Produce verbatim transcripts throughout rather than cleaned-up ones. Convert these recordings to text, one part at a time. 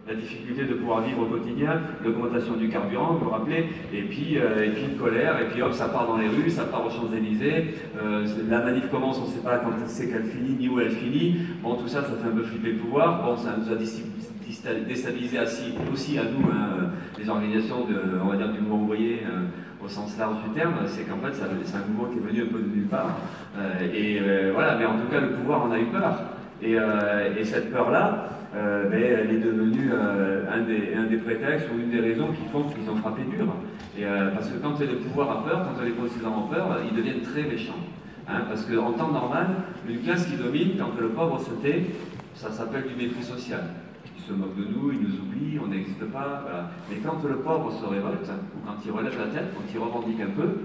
La difficulté de pouvoir vivre au quotidien, l'augmentation du carburant, vous vous rappelez, et puis, euh, et puis une colère, et puis hop, ça part dans les rues, ça part aux Champs-Élysées, euh, la manif commence, on ne sait pas quand c'est qu'elle finit, ni où elle finit. Bon, tout ça, ça fait un peu flipper le pouvoir. Bon, ça nous a déstabilisé aussi à nous, hein, les organisations de, on va dire, du mouvement ouvrier euh, au sens large du terme. C'est qu'en fait, c'est un mouvement qui est venu un peu de nulle part. Euh, et euh, voilà, mais en tout cas, le pouvoir en a eu peur. Et, euh, et cette peur-là, euh, ben, elle est devenue euh, un, des, un des prétextes ou une des raisons qui font qu'ils ont frappé dur. Et, euh, parce que quand le pouvoir a peur, quand les possédants ont peur, ils deviennent très méchants. Hein, parce qu'en temps normal, une classe qui domine, quand le pauvre se tait, ça s'appelle du mépris social. Ils se moquent de nous, ils nous oublient, on n'existe pas. Voilà. Mais quand le pauvre se révolte, ou quand il relève la tête, quand il revendique un peu,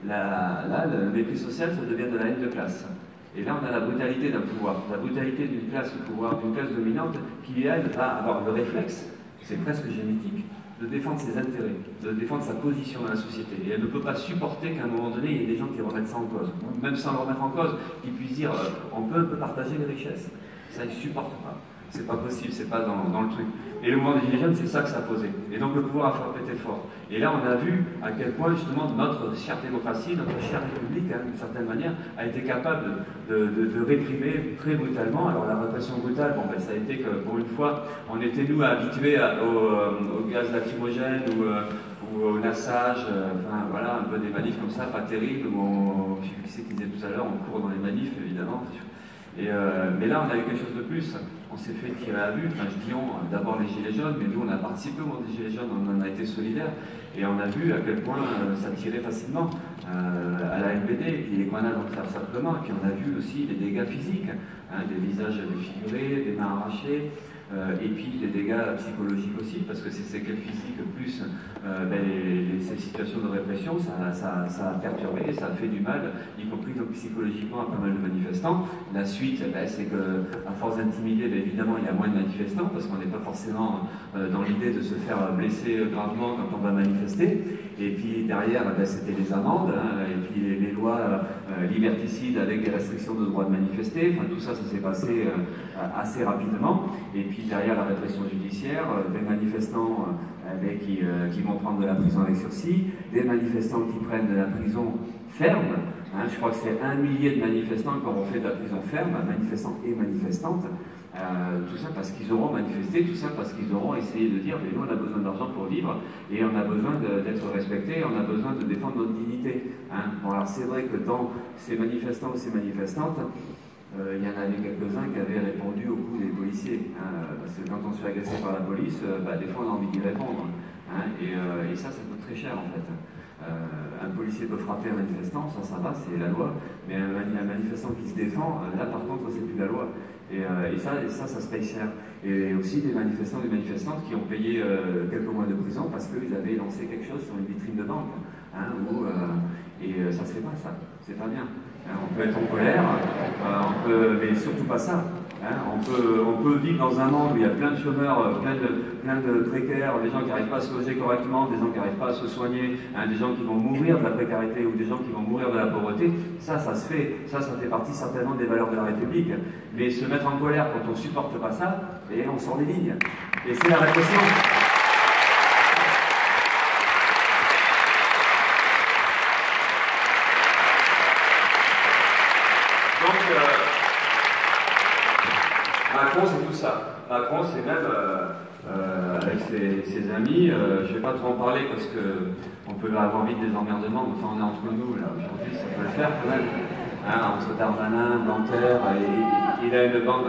là, là le mépris social, ça devient de la haine de classe. Et là, on a la brutalité d'un pouvoir, la brutalité d'une classe de pouvoir, d'une classe dominante, qui, elle, va avoir le réflexe, c'est presque génétique, de défendre ses intérêts, de défendre sa position dans la société. Et elle ne peut pas supporter qu'à un moment donné, il y ait des gens qui remettent ça en cause. Même sans le remettre en cause, qu'ils puissent dire euh, on, peut, on peut partager les richesses. Ça, ils ne supportent pas. C'est pas possible, c'est pas dans, dans le truc. Et le mouvement des Gilets jaunes, c'est ça que ça a posé. Et donc le pouvoir a frappé très fort. Et là, on a vu à quel point, justement, notre chère démocratie, notre chère République, hein, d'une certaine manière, a été capable de, de, de réprimer très brutalement. Alors la répression brutale, bon, ben, ça a été que, pour une fois, on était, nous, habitués à, au, au gaz lacrymogène ou, euh, ou au nassage, euh, enfin, voilà, un peu des manifs comme ça, pas terribles, où on, je sais plus qui c'est qui disait tout à l'heure, on court dans les manifs, évidemment. Et euh, mais là, on a eu quelque chose de plus. On s'est fait tirer à vue. Enfin, je dis on, d'abord les Gilets jaunes, mais nous, on a participé au mouvement des Gilets jaunes, on en a été solidaires. Et on a vu à quel point euh, ça tirait facilement euh, à la N B D, et puis les grenades en faire simplement. Et puis on a vu aussi les dégâts physiques, hein, des visages défigurés, des mains arrachées. Euh, et puis des dégâts psychologiques aussi, parce que ces séquelles physiques plus euh, ben, les, les, ces situations de répression, ça, ça, ça a perturbé, ça a fait du mal, y compris donc, psychologiquement à pas mal de manifestants. La suite, ben, c'est qu'à force d'intimider, ben, évidemment, il y a moins de manifestants, parce qu'on n'est pas forcément euh, dans l'idée de se faire blesser gravement quand on va manifester. Et puis derrière, ben, c'était les amendes, hein, et puis les, les lois euh, liberticides avec des restrictions de droit de manifester. Enfin, tout ça, ça s'est passé euh, assez rapidement. Et puis derrière la répression judiciaire, euh, des manifestants euh, qui, euh, qui vont prendre de la prison avec sursis, des manifestants qui prennent de la prison ferme. Hein, je crois que c'est un millier de manifestants qui auront fait de la prison ferme, manifestants et manifestantes. Euh, tout ça parce qu'ils auront manifesté, tout ça parce qu'ils auront essayé de dire mais nous on a besoin d'argent pour vivre et on a besoin d'être respecté, on a besoin de défendre notre dignité. Hein. Bon, alors c'est vrai que dans ces manifestants ou ces manifestantes, euh, il y en avait quelques-uns qui avaient répondu au coup des policiers. Hein, parce que quand on se fait agresser par la police, euh, bah, des fois on a envie d'y répondre. Hein, et, euh, et ça, ça coûte très cher en fait. Euh, un policier peut frapper un manifestant, ça, ça va, c'est la loi. Mais un, un manifestant qui se défend, euh, là par contre, c'est plus la loi. Et, euh, et, ça, et ça, ça se paye cher. Et aussi des manifestants et des manifestantes qui ont payé euh, quelques mois de prison parce qu'ils avaient lancé quelque chose sur une vitrine de banque. Hein, où, euh, et euh, ça se fait pas, ça. C'est pas bien. Hein, on peut être en colère, euh, on peut, mais surtout pas ça. Hein, on, peut, on peut vivre dans un monde où il y a plein de chômeurs, plein de, plein de précaires, des gens qui n'arrivent pas à se loger correctement, des gens qui n'arrivent pas à se soigner, hein, des gens qui vont mourir de la précarité ou des gens qui vont mourir de la pauvreté. Ça, ça se fait. Ça, ça fait partie certainement des valeurs de la République. Mais se mettre en colère quand on ne supporte pas ça, et on sort des lignes. Et c'est la répression. Donc, euh, Macron, c'est tout ça. Macron, c'est même, euh, euh, avec ses, ses amis, euh, je ne vais pas trop en parler parce qu'on peut avoir vite des emmerdements, mais enfin, on est entre nous, là, aujourd'hui, ça peut le faire quand même. Hein, entre Darmanin, Blanquer, et, et, il a une bande.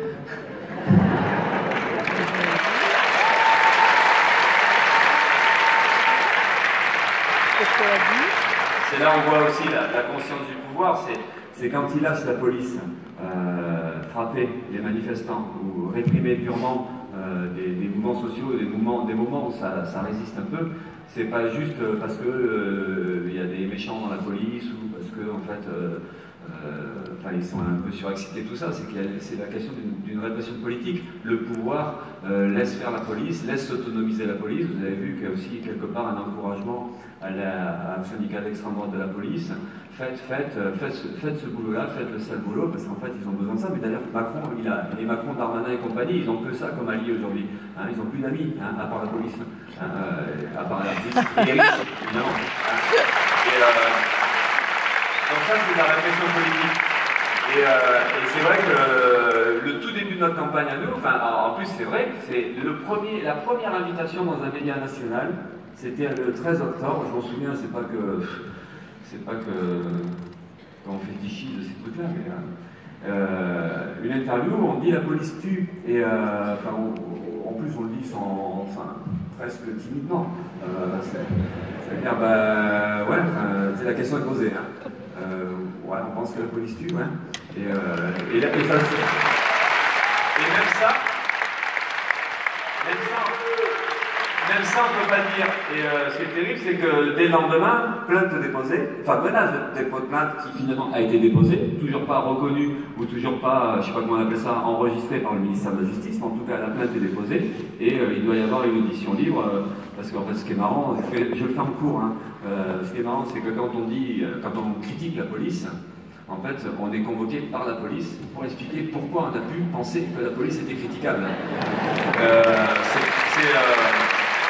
C'est là où on voit aussi la, la conscience du pouvoir, c'est quand il lâche la police euh, frapper les manifestants ou réprimer durement euh, des, des mouvements sociaux, des, mouvements, des moments où ça, ça résiste un peu. C'est pas juste parce que il euh, y a des méchants dans la police ou parce que en fait euh, euh, enfin, ils sont un peu surexcités tout ça, c'est que c'est la question d'une répression politique. Le pouvoir euh, laisse faire la police, laisse s'autonomiser la police. Vous avez vu qu'il y a aussi quelque part un encouragement à, la, à un syndicat d'extrême droite de la police. Faites, faites, faites, faites ce boulot-là, faites le sale boulot, parce qu'en fait ils ont besoin de ça. Mais d'ailleurs Macron, il a, et Macron, Darmanin et compagnie, ils ont que ça comme allié aujourd'hui. Hein, ils n'ont plus d'amis, hein, à part la police, hein, euh, à part la police. Et les riches, évidemment. Hein. Et, euh, donc ça c'est de la répression politique. Et, euh, et c'est vrai que euh, le tout début de notre campagne à nous, enfin en plus c'est vrai, c'est le premier, la première invitation dans un média national, c'était le treize octobre, je m'en souviens, c'est pas que c'est pas que qu'on fétichise de ces trucs-là, mais euh, une interview où on dit la police tue, et euh, enfin, on, en plus on le dit sans, enfin, presque timidement. Euh, C'est-à-dire, bah, ouais, c'est la question est posée. Hein. Euh, ouais, on pense que la police tue, ouais. Et, euh, et, là, et, ça, et même ça, même ça, même ça, on ne peut pas le dire. Et euh, ce qui est terrible, c'est que dès le lendemain, plainte déposée, enfin menace de dépôt de plainte qui finalement a été déposée, toujours pas reconnue ou toujours pas, je ne sais pas comment on appelle ça, enregistrée par le ministère de la Justice, mais en tout cas la plainte est déposée et euh, il doit y avoir une audition libre. Euh, parce qu'en fait, ce qui est marrant, je, je le fais en cours, hein, euh, ce qui est marrant, c'est que quand on dit, quand on critique la police, en fait, on est convoqué par la police pour expliquer pourquoi on a pu penser que la police était critiquable. Euh, c'est... Euh,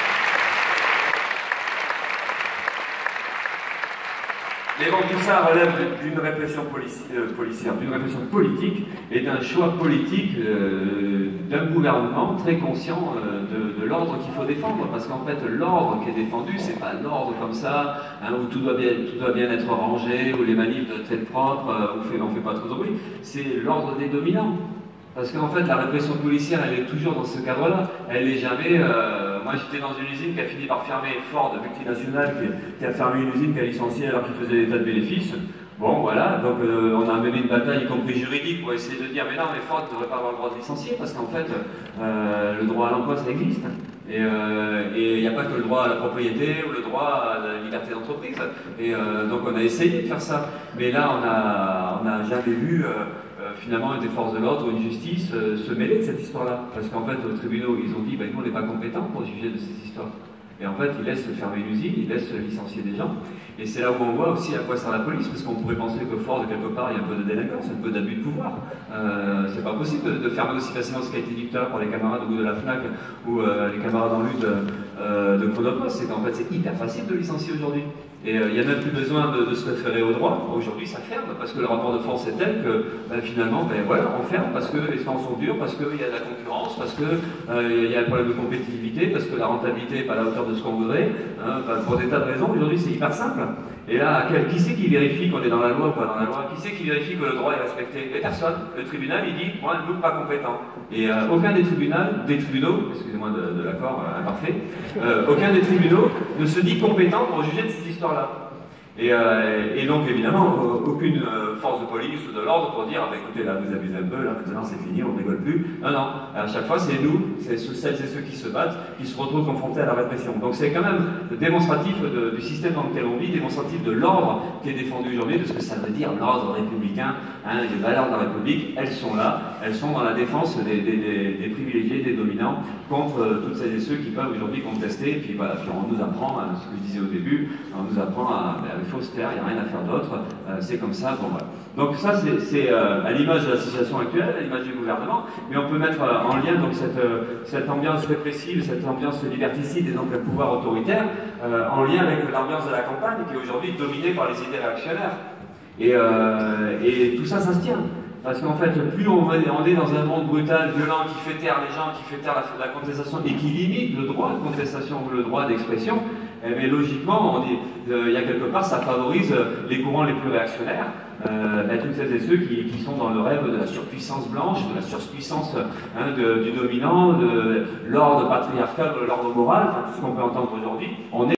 Mais bon, tout ça relève d'une répression polici euh, policière, d'une répression politique et d'un choix politique euh, d'un gouvernement très conscient euh, de, de l'ordre qu'il faut défendre. Parce qu'en fait, l'ordre qui est défendu, c'est pas l'ordre comme ça, hein, où tout doit, bien, tout doit bien être rangé, où les manifs doivent être propres, euh, où on ne fait pas trop de bruit. C'est l'ordre des dominants. Parce qu'en fait, la répression policière, elle est toujours dans ce cadre-là. Elle n'est jamais... Euh, moi, j'étais dans une usine qui a fini par fermer, Ford, multinationale, qui, qui a fermé une usine qui a licencié alors qu'il faisait des tas de bénéfices. Bon, voilà, donc euh, on a mené une bataille, y compris juridique, pour essayer de dire, mais non, mais Ford ne devrait pas avoir le droit de licencier, parce qu'en fait, euh, le droit à l'emploi, ça existe. Et il euh, n'y a pas que le droit à la propriété ou le droit à la liberté d'entreprise. Et euh, donc on a essayé de faire ça. Mais là, on n'a on a jamais vu... Euh, Euh, finalement des forces de l'ordre ou une justice euh, se mêler de cette histoire-là. Parce qu'en fait, aux tribunaux, ils ont dit ben, nous, on n'est pas compétents pour juger de ces histoires. Et en fait, ils laissent fermer une usine, ils laissent licencier des gens. Et c'est là où on voit aussi à quoi sert la police, parce qu'on pourrait penser que Ford, quelque part, il y a un peu de délinquance, un peu d'abus de pouvoir. Euh, c'est pas possible de, de fermer aussi facilement ce qui a été dit tout à l'heure par les camarades ou de la FNAC ou euh, les camarades en lutte euh, de Chronopost. C'est qu'en fait, c'est hyper facile de licencier aujourd'hui. Et il euh, n'y a même plus besoin de, de se référer au droit. Aujourd'hui, ça ferme, parce que le rapport de force est tel que ben, finalement, ben, voilà, on ferme parce que les temps sont durs, parce qu'il y a de la concurrence, parce qu'il euh, y a un problème de compétitivité, parce que la rentabilité n'est pas à la hauteur de ce qu'on voudrait. Hein, ben, pour des tas de raisons, aujourd'hui, c'est hyper simple. Et là, quel, qui c'est qui vérifie qu'on est dans la loi ou pas dans la loi? Qui c'est qui vérifie que le droit est respecté? Et personne. Le tribunal, il dit, moi, nous, pas compétent. Et euh, aucun des tribunaux, des tribunaux, excusez-moi de, de l'accord euh, imparfait, euh, aucun des tribunaux ne se dit compétent pour juger de ces histoires-là. Et, euh, et donc, évidemment, aucune euh, force de police ou de l'ordre pour dire ah, bah, écoutez, là, vous abusez un peu, là, maintenant c'est fini, on ne rigole plus. Non, non, à chaque fois, c'est nous, c'est celles et ceux qui se battent, qui se retrouvent confrontés à la répression. Donc, c'est quand même démonstratif de, du système dans lequel on vit, démonstratif de l'ordre qui est défendu aujourd'hui, de ce que ça veut dire l'ordre républicain. Hein, les valeurs de la République, elles sont là, elles sont dans la défense des, des, des, des privilégiés, des dominants, contre euh, toutes celles et ceux qui peuvent aujourd'hui contester. Et puis voilà, puis on nous apprend, hein, ce que je disais au début, on nous apprend à. à il faut se taire, il n'y a rien à faire d'autre, euh, c'est comme ça, bon voilà. Donc ça c'est euh, à l'image de la situation actuelle, à l'image du gouvernement, mais on peut mettre euh, en lien donc cette, euh, cette ambiance répressive, cette ambiance liberticide et donc le pouvoir autoritaire, euh, en lien avec l'ambiance de la campagne qui est aujourd'hui dominée par les idées réactionnaires. Et, euh, et tout ça, ça se tient. Parce qu'en fait, plus on est dans un monde brutal, violent, qui fait taire les gens, qui fait taire la, la contestation et qui limite le droit de contestation ou le droit d'expression, eh bien, logiquement, il euh, y a quelque part, ça favorise les courants les plus réactionnaires, euh, ben, toutes celles et ceux qui, qui sont dans le rêve de la surpuissance blanche, de la surpuissance hein, de, du dominant, de l'ordre patriarcal, de l'ordre moral, enfin tout ce qu'on peut entendre aujourd'hui. On est